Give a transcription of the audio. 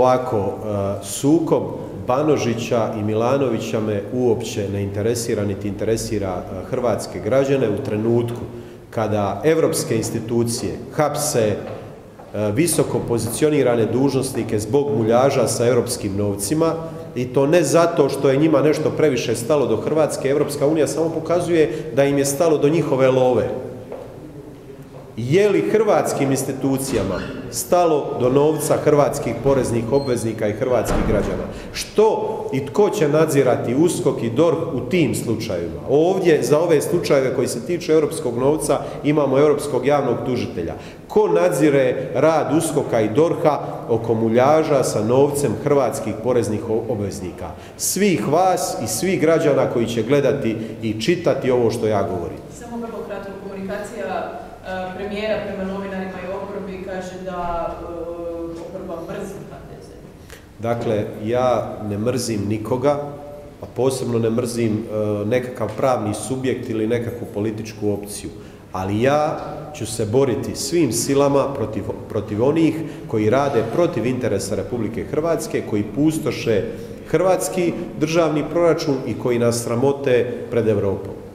ovako, sukob Banožića i Milanovića me uopće ne interesira, niti interesira hrvatske građane u trenutku kada evropske institucije hapse visoko pozicionirane dužnosnike zbog muljaža sa europskim novcima, i to ne zato što je njima nešto previše stalo do Hrvatske. Evropska unija samo pokazuje da im je stalo do njihove love. Je li hrvatskim institucijama stalo do novca hrvatskih poreznih obveznika i hrvatskih građana? Što i tko će nadzirati USKOK i DORH u tim slučajevima? Ovdje za ove slučajeve koji se tiču europskog novca imamo europskog javnog tužitelja. Ko nadzire rad USKOK-a i DORH-a oko muljaža sa novcem hrvatskih poreznih obveznika? Svih vas i svih građana koji će gledati i čitati ovo što ja govorim. Samo vrlo kratko, komunikacija premijera prema novinarima i oporbi kaže da oporba mrzi HDZ. Dakle, ja ne mrzim nikoga, a posebno ne mrzim nekakav pravni subjekt ili nekakvu političku opciju. Ali ja ću se boriti svim silama protiv onih koji rade protiv interesa Republike Hrvatske, koji pustoše hrvatski državni proračun i koji nas sramote pred Europom.